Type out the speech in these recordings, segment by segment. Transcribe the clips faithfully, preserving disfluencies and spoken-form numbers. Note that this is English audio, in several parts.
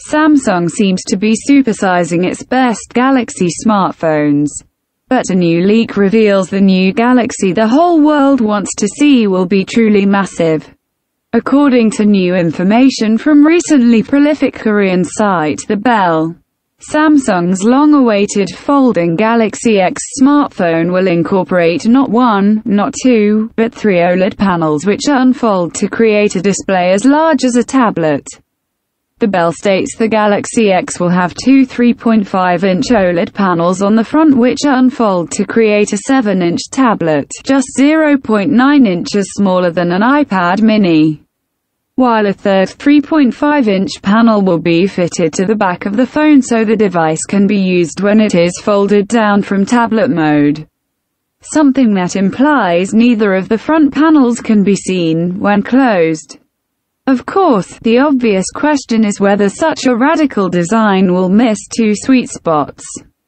Samsung seems to be supersizing its best Galaxy smartphones. But a new leak reveals the new Galaxy the whole world wants to see will be truly massive. According to new information from recently prolific Korean site The Bell, Samsung's long-awaited folding Galaxy X smartphone will incorporate not one, not two, but three OLED panels which unfold to create a display as large as a tablet. The Bell states the Galaxy X will have two three point five inch OLED panels on the front which unfold to create a seven inch tablet, just zero point nine inches smaller than an iPad mini. While a third three point five inch panel will be fitted to the back of the phone so the device can be used when it is folded down from tablet mode. Something that implies neither of the front panels can be seen when closed. Of course, the obvious question is whether such a radical design will miss two sweet spots,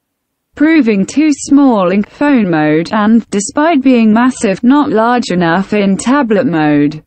proving too small in phone mode and, despite being massive, not large enough in tablet mode.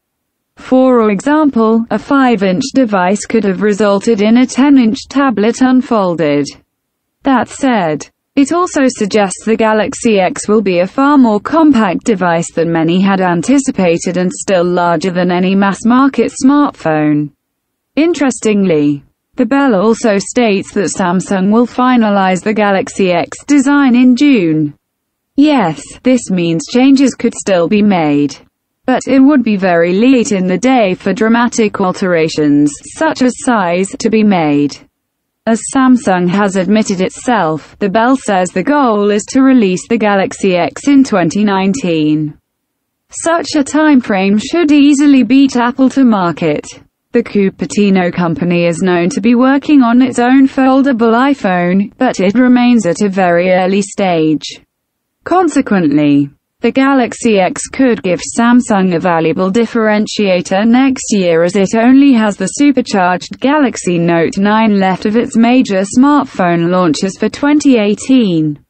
For example, a five inch device could have resulted in a ten inch tablet unfolded. That said, it also suggests the Galaxy X will be a far more compact device than many had anticipated and still larger than any mass-market smartphone. Interestingly, The Bell also states that Samsung will finalize the Galaxy X design in June. Yes, this means changes could still be made, but it would be very late in the day for dramatic alterations, such as size, to be made. As Samsung has admitted itself, The Bell says the goal is to release the Galaxy X in twenty nineteen. Such a timeframe should easily beat Apple to market. The Cupertino company is known to be working on its own foldable iPhone, but it remains at a very early stage. Consequently, the Galaxy X could give Samsung a valuable differentiator next year as it only has the supercharged Galaxy Note nine left of its major smartphone launches for twenty eighteen.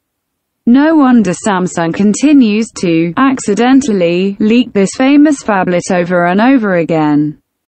No wonder Samsung continues to, accidentally, leak this famous phablet over and over again.